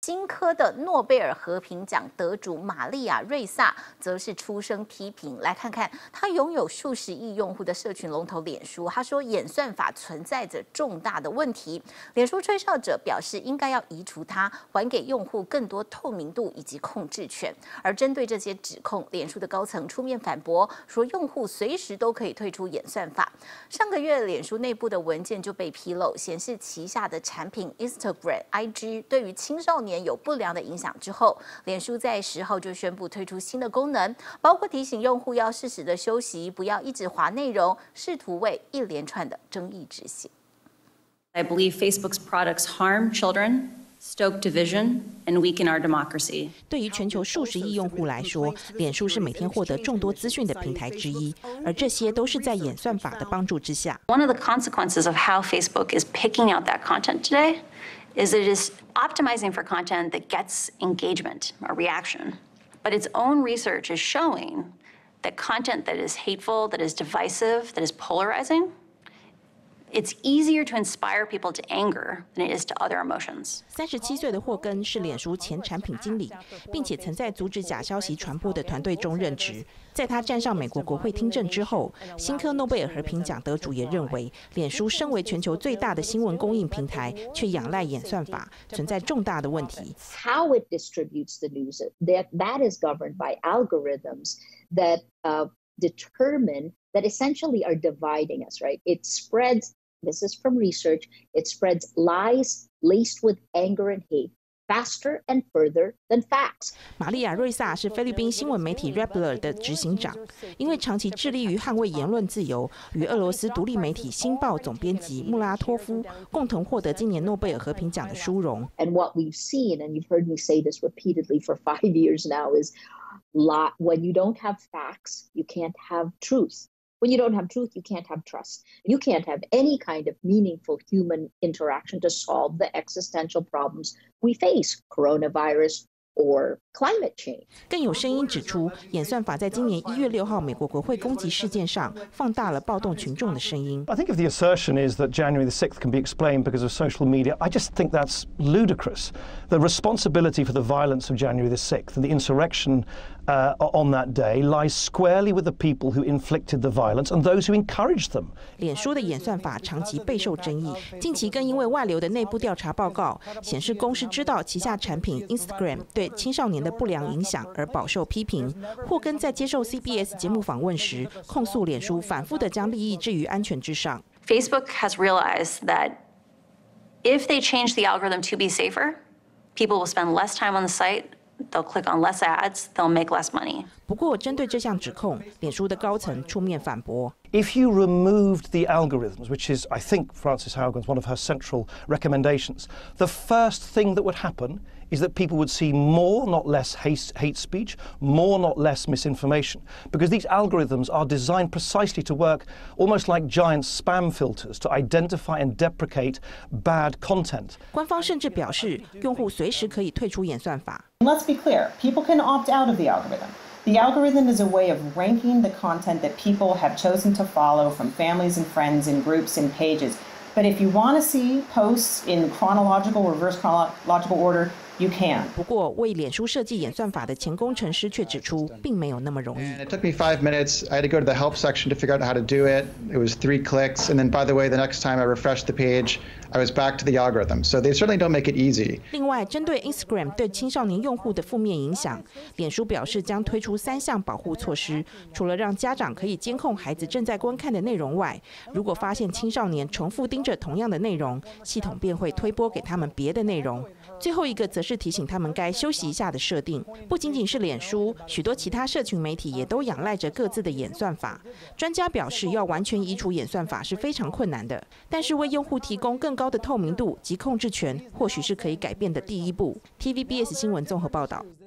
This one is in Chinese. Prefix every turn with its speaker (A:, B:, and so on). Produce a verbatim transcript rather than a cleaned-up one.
A: 金科的诺贝尔和平奖得主玛丽亚·瑞萨则是出声批评。来看看，他拥有数十亿用户的社群龙头脸书，他说演算法存在着重大的问题。脸书吹哨者表示，应该要移除它，还给用户更多透明度以及控制权。而针对这些指控，脸书的高层出面反驳，说用户随时都可以退出演算法。上个月，脸书内部的文件就被披露，显示旗下的产品 Instagram、I G 对于青少年有不良的影响之后，脸书在十号就宣布推出新的功能，包括提醒用户要适时的休息，不要一直滑内容，试图为一连串的争议止血。
B: I believe Facebook's products harm children, stoke division, and weaken our democracy.
C: 对于全球数十亿用户来说，脸书是每天获得众多资讯的平台之一，而这些都是在演算法的帮助之下。
B: One of the consequences of how Facebook is picking out that content today is it is optimizing for content that gets engagement or reaction. But its own research is showing that content that is hateful, that is divisive, that is polarizing, it's easier to inspire people to anger than it is to other emotions.
C: 三十七岁的霍根是脸书前产品经理，并且曾在阻止假消息传播的团队中任职。在他站上美国国会听证之后，新科诺贝尔和平奖得主也认为，脸书身为全球最大的新闻供应平台，却仰赖演算法，存在重大的问题。
D: How it distributes the news, that that is governed by algorithms that uh, determine that essentially are dividing us, right? It spreads, this is from research, it spreads lies laced with anger and hate faster and further than facts.
C: 玛丽亚·瑞萨是菲律宾新闻媒体 Rappler 的执行长，因为长期致力于捍卫言论自由，与俄罗斯独立媒体《新报》总编辑穆拉托夫共同获得今年诺贝尔和平奖的殊荣。
D: And what we've seen, and you've heard me say this repeatedly for five years now, is when you don't have facts, you can't have truth. When you don't have truth, you can't have trust. You can't have any kind of meaningful human interaction to solve the existential problems we face, coronavirus or climate change.
C: 更有声音指出，演算法在今年一月六号美国国会攻击事件上放大了暴动群众的声音。
E: I think if the assertion is that January the sixth can be explained because of social media, I just think that's ludicrous. The responsibility for the violence of January the sixth and the insurrection uh, on that day lies squarely with the people who inflicted the violence and those who encouraged them.
C: 脸书的演算法长期备受争议，近期更因为外流的内部调查报告显示，公司知道旗下产品 Instagram 对青少年的不良影响而饱受批评。霍根在接受 C B S 节目访问时，控诉脸书反复地将利益置于安全之上。
B: Facebook has realized that if they change the algorithm to be safer, people will spend less time on the site. They'll click on less ads, they'll make less money.
C: 不过，针对这项指控，脸书的高层出面反驳。
E: If you removed the algorithms, which is, I think, Frances Haugen's one of her central recommendations, the first thing that would happen is that people would see more, not less, hate, hate speech, more, not less, misinformation, because these algorithms are designed precisely to work almost like giant spam filters to identify and deprecate bad content.
C: 官方甚至表示，用户随时可以退出演算法。
F: Let's be clear, people can opt out of the algorithm. The algorithm is a way of ranking the content that people have chosen to follow from families and friends in groups and pages. But if you want to see posts in chronological, reverse chronological order, you can.
C: 不过，为脸书设计演算法的前工程师却指出，并没有那么容易。
G: And it took me five minutes. I had to go to the help section to figure out how to do it. It was three clicks, and then, by the way, the next time I refreshed the page, I was back to the algorithm. So they certainly don't make it easy.
C: 另外，针对 Instagram 对青少年用户的负面影响，脸书表示将推出三项保护措施。除了让家长可以监控孩子正在观看的内容外，如果发现青少年重复盯着同样的内容，系统便会推播给他们别的内容。最后一个则是提醒他们该休息一下的设定。不仅仅是脸书，许多其他社群媒体也都仰赖着各自的演算法。专家表示，要完全移除演算法是非常困难的，但是为用户提供更高的透明度及控制权，或许是可以改变的第一步。T V B S 新闻综合报道。